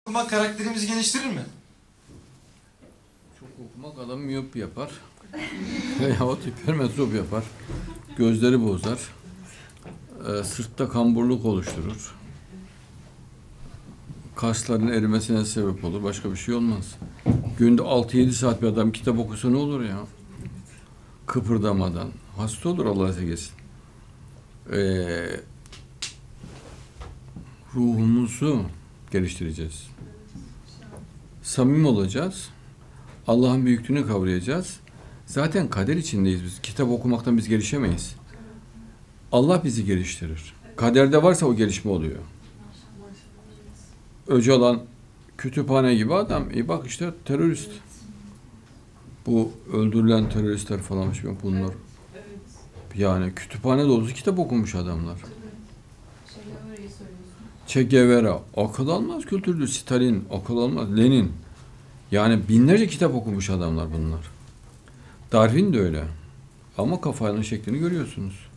Okumak karakterimizi geliştirir mi? Çok okumak adamı miyop yapar. Veyahut hipermetrop yapar. Gözleri bozar. Sırtta kamburluk oluşturur. Kasların erimesine sebep olur. Başka bir şey olmaz. Günde 6-7 saat bir adam kitap okusa ne olur ya? Kıpırdamadan. Hasta olur Allah esirgesin. Ruhumuzu geliştireceğiz. Samimi olacağız. Allah'ın büyüklüğünü kavrayacağız. Zaten kader içindeyiz biz. Kitap okumaktan biz gelişemeyiz. Allah bizi geliştirir. Kaderde varsa o gelişme oluyor. Öcalan kütüphane gibi adam. Bak işte terörist. Bu öldürülen teröristler falan bunlar. Yani kütüphane dolusu kitap okumuş adamlar. Che Guevara akıl almaz kültürdü. Stalin akıl almaz. Lenin. Yani binlerce kitap okumuş adamlar bunlar. Darwin de öyle. Ama kafanın şeklini görüyorsunuz.